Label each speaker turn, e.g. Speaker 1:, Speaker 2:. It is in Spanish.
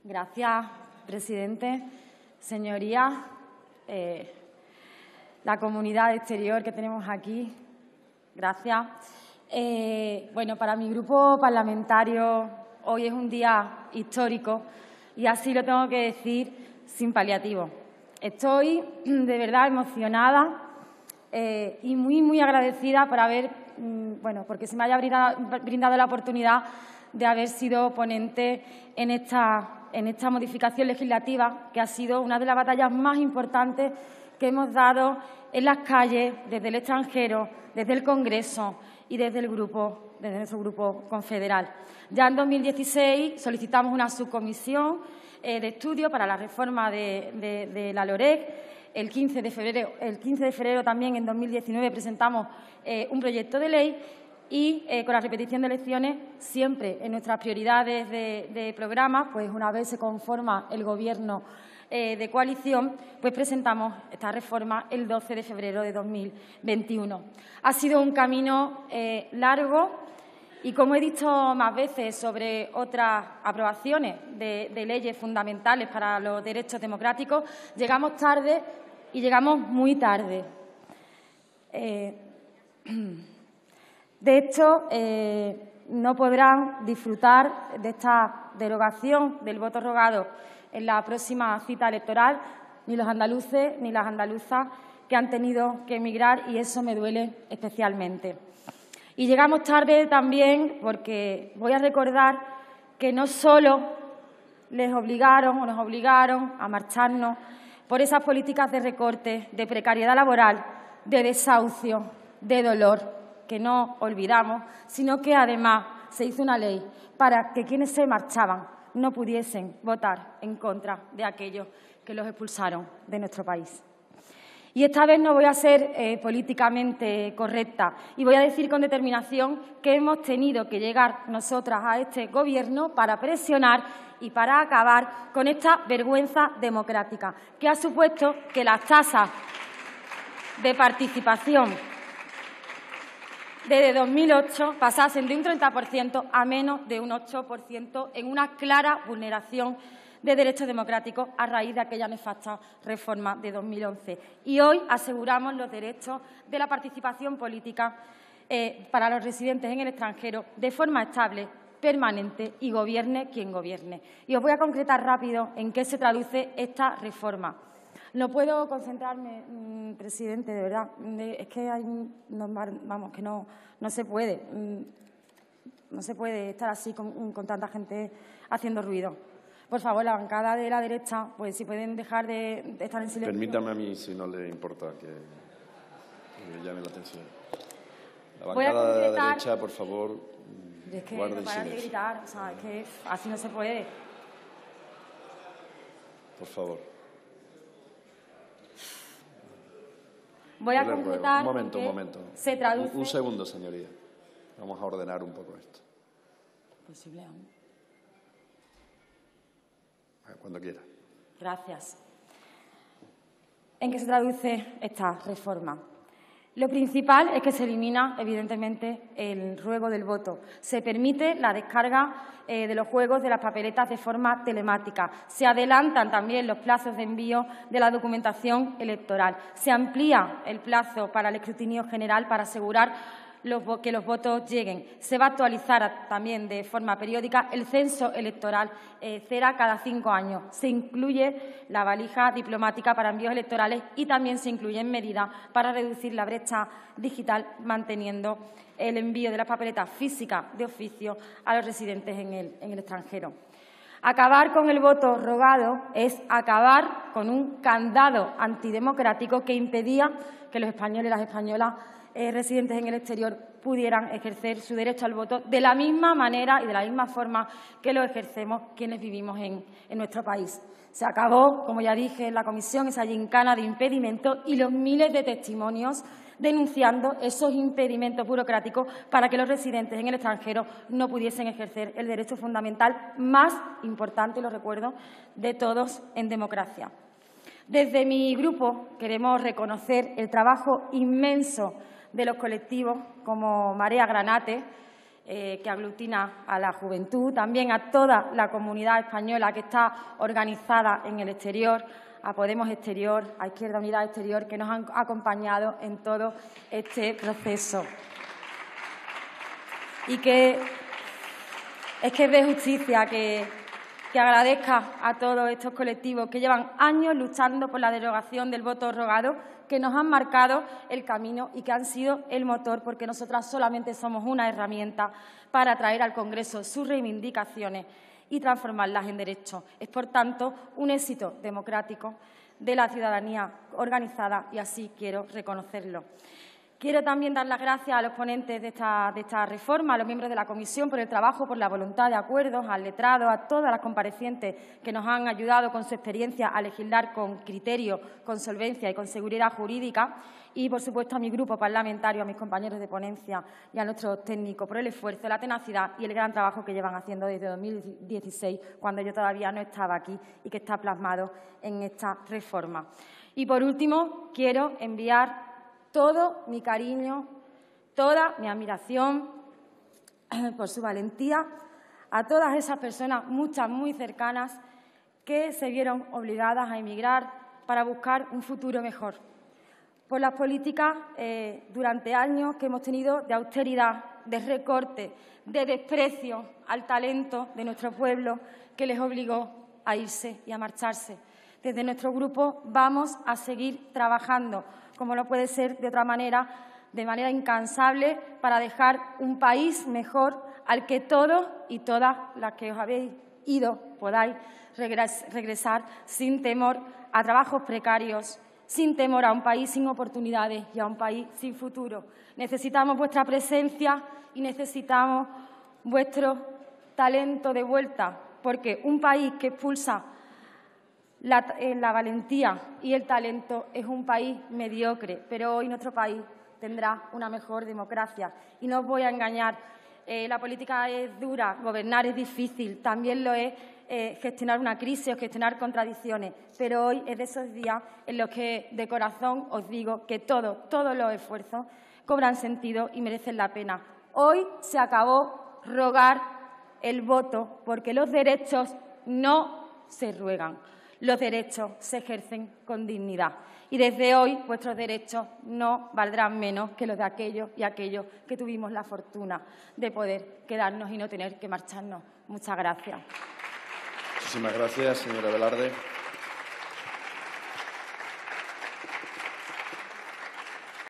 Speaker 1: Gracias, presidente. Señorías, la comunidad exterior que tenemos aquí, gracias. Bueno, para mi grupo parlamentario hoy es un día histórico y así lo tengo que decir sin paliativo. Estoy de verdad emocionada y muy agradecida por porque se me haya brindado la oportunidad de haber sido ponente en esta modificación legislativa, que ha sido una de las batallas más importantes que hemos dado en las calles, desde el extranjero, desde el Congreso y desde nuestro grupo confederal. Ya en 2016 solicitamos una subcomisión de estudio para la reforma de la LOREC. El 15 de febrero también, en 2019, presentamos un proyecto de ley y con la repetición de elecciones, siempre en nuestras prioridades de programa, pues una vez se conforma el Gobierno de coalición, pues presentamos esta reforma el 12 de febrero de 2021. Ha sido un camino largo y, como he dicho más veces sobre otras aprobaciones de leyes fundamentales para los derechos democráticos, llegamos tarde y llegamos muy tarde. De hecho, no podrán disfrutar de esta derogación del voto rogado en la próxima cita electoral ni los andaluces ni las andaluzas que han tenido que emigrar, y eso me duele especialmente. Y llegamos tarde también porque voy a recordar que no solo nos obligaron a marcharnos por esas políticas de recorte, de precariedad laboral, de desahucio, de dolor, que no olvidamos, sino que además se hizo una ley para que quienes se marchaban no pudiesen votar en contra de aquellos que los expulsaron de nuestro país. Y esta vez no voy a ser políticamente correcta y voy a decir con determinación que hemos tenido que llegar nosotras a este Gobierno para presionar y para acabar con esta vergüenza democrática que ha supuesto que las tasas de participación desde 2008 pasasen de un 30% a menos de un 8%, en una clara vulneración de derechos democráticos a raíz de aquella nefasta reforma de 2011. Y hoy aseguramos los derechos de la participación política para los residentes en el extranjero de forma estable, permanente, y gobierne quien gobierne. Y os voy a concretar rápido en qué se traduce esta reforma. No puedo concentrarme, presidente, de verdad. Es que que no se puede. No se puede estar así con tanta gente haciendo ruido. Por favor, la bancada de la derecha, pues si pueden dejar de estar en silencio.
Speaker 2: Permítame a mí, si no le importa, que me llame la atención. La
Speaker 1: Voy a
Speaker 2: bancada de la
Speaker 1: concretar.
Speaker 2: derecha, por favor,
Speaker 1: Es que
Speaker 2: guarden
Speaker 1: no paran de
Speaker 2: silencio.
Speaker 1: gritar, o sea, es que así no se puede.
Speaker 2: Por favor.
Speaker 1: Voy a
Speaker 2: Yo le ruego.
Speaker 1: concretar.
Speaker 2: Un momento.
Speaker 1: Se traduce.
Speaker 2: Un segundo, señoría. Vamos a ordenar un poco esto.
Speaker 1: Posible aún.
Speaker 2: Cuando quiera.
Speaker 1: Gracias. ¿En qué se traduce esta reforma? Lo principal es que se elimina, evidentemente, el ruego del voto. Se permite la descarga de los juegos de las papeletas de forma telemática. Se adelantan también los plazos de envío de la documentación electoral. Se amplía el plazo para el escrutinio general para asegurar que los votos lleguen. Se va a actualizar también de forma periódica el censo electoral, será cada 5 años. Se incluye la valija diplomática para envíos electorales y también se incluyen medidas para reducir la brecha digital, manteniendo el envío de las papeletas físicas de oficio a los residentes en el extranjero. Acabar con el voto rogado es acabar con un candado antidemocrático que impedía que los españoles y las españolas residentes en el exterior pudieran ejercer su derecho al voto de la misma manera y de la misma forma que lo ejercemos quienes vivimos en nuestro país. Se acabó, como ya dije en la comisión, esa gincana de impedimentos y los miles de testimonios denunciando esos impedimentos burocráticos para que los residentes en el extranjero no pudiesen ejercer el derecho fundamental más importante, lo recuerdo, de todos en democracia. Desde mi grupo queremos reconocer el trabajo inmenso de los colectivos como Marea Granate, que aglutina a la juventud, también a toda la comunidad española que está organizada en el exterior, a Podemos Exterior, a Izquierda Unida Exterior, que nos han acompañado en todo este proceso. Y que es de justicia que agradezca a todos estos colectivos que llevan años luchando por la derogación del voto rogado, que nos han marcado el camino y que han sido el motor, porque nosotras solamente somos una herramienta para traer al Congreso sus reivindicaciones y transformarlas en derechos. Es, por tanto, un éxito democrático de la ciudadanía organizada y así quiero reconocerlo. Quiero también dar las gracias a los ponentes de esta reforma, a los miembros de la comisión por el trabajo, por la voluntad de acuerdos, al letrado, a todas las comparecientes que nos han ayudado con su experiencia a legislar con criterio, con solvencia y con seguridad jurídica y, por supuesto, a mi grupo parlamentario, a mis compañeros de ponencia y a nuestros técnicos por el esfuerzo, la tenacidad y el gran trabajo que llevan haciendo desde 2016, cuando yo todavía no estaba aquí y que está plasmado en esta reforma. Y, por último, quiero enviar todo mi cariño, toda mi admiración por su valentía a todas esas personas, muchas muy cercanas, que se vieron obligadas a emigrar para buscar un futuro mejor. Por las políticas durante años que hemos tenido de austeridad, de recorte, de desprecio al talento de nuestro pueblo que les obligó a irse y a marcharse. Desde nuestro grupo vamos a seguir trabajando, como no puede ser de otra manera, de manera incansable, para dejar un país mejor al que todos y todas las que os habéis ido podáis regresar sin temor a trabajos precarios, sin temor a un país sin oportunidades y a un país sin futuro. Necesitamos vuestra presencia y necesitamos vuestro talento de vuelta, porque un país que expulsa la valentía y el talento es un país mediocre, pero hoy nuestro país tendrá una mejor democracia. Y no os voy a engañar, la política es dura, gobernar es difícil, también lo es gestionar una crisis o gestionar contradicciones, pero hoy es de esos días en los que de corazón os digo que todos los esfuerzos cobran sentido y merecen la pena. Hoy se acabó rogar el voto, porque los derechos no se ruegan. Los derechos se ejercen con dignidad. Y desde hoy vuestros derechos no valdrán menos que los de aquellos y aquellos que tuvimos la fortuna de poder quedarnos y no tener que marcharnos. Muchas gracias.
Speaker 2: Muchísimas gracias, señora Velarde.